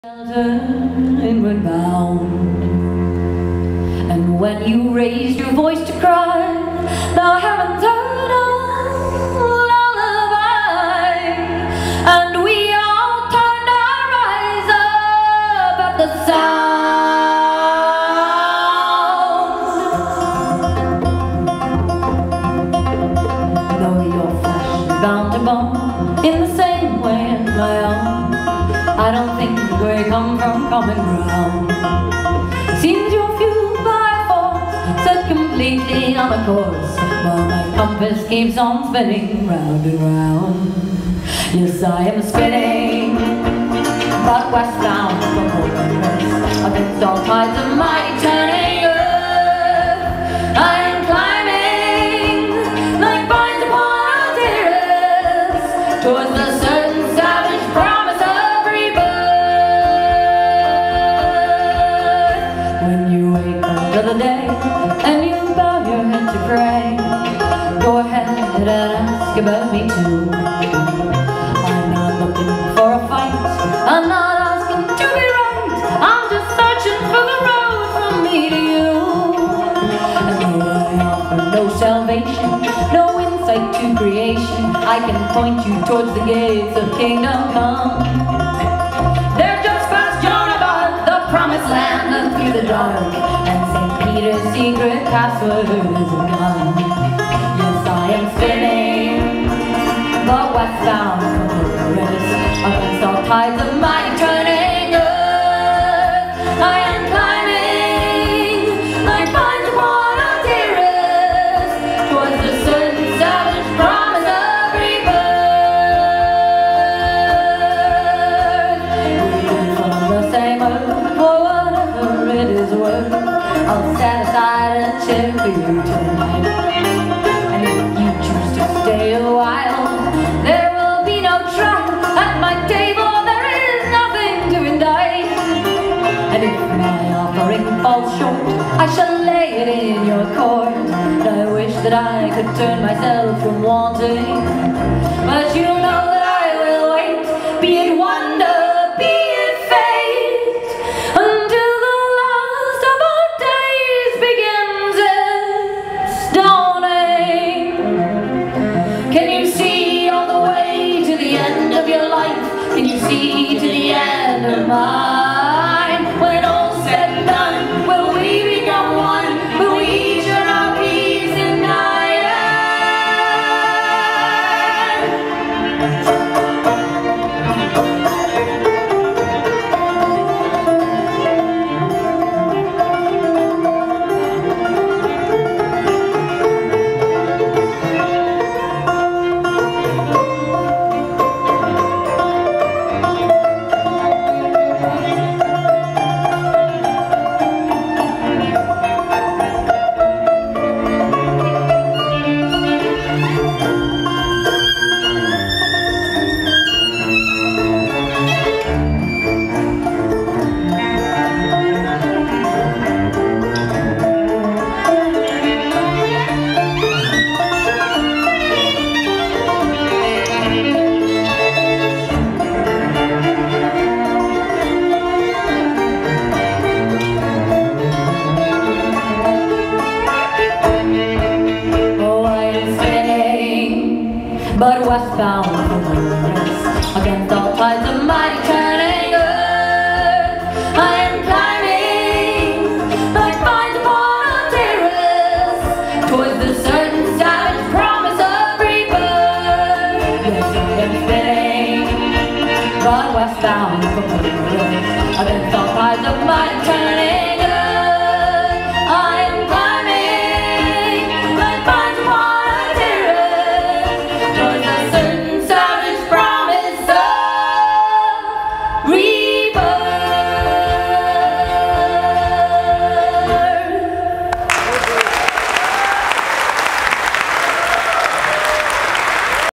Inward bound, and when you raised your voice to cry, thou heavens heard a lullaby, and we all turned our eyes up at the sound. Though your flesh is bound to bone in the same way as my own, I don't think we come from common ground. Seems you're fueled by force, set completely on a course, while my compass keeps on spinning round and round. Yes, I am spinning, but westbound from hopeless, against all tides of mighty turning earth. I am climbing like vines upon a terrace towards the certain savage promise of the day, and you bow your head to pray. Go ahead and ask about me too. I'm not looking for a fight, I'm not asking to be right, I'm just searching for the road from me to you. And though I offer no salvation, no insight to creation, I can point you towards the gates of kingdom come. They're just past Jonah, the promised land, and through the dark, and Peter's secret password is a gun. Yes, I am spinning, but westbound from the rivers, against all tides of mighty turning earth. I am climbing like vines upon a terrace towards the certain savage promise of rebirth. We're from the same earth, for whatever it is worth, I'll set aside a chair for you tonight. And if you choose to stay a while, there will be no trial. At my table there is nothing to indict. And if my offering falls short, I shall lay it in your court. And I wish that I could turn myself from wanting, but you know that I will wait, be it wonder, be it fate, until the last of our days begins its dawning. Can you see all the way to the end of your life? Can you see to the end of mine? When all's said and done, will we become one? Will we each earn our peace in but westbound from the rivers, against all tides of mighty turning earth. I am climbing like vines upon a terrace towards the certain savage promise of rebirth. Yes, I am spinning, but westbound from the rivers, against all tides of mighty turning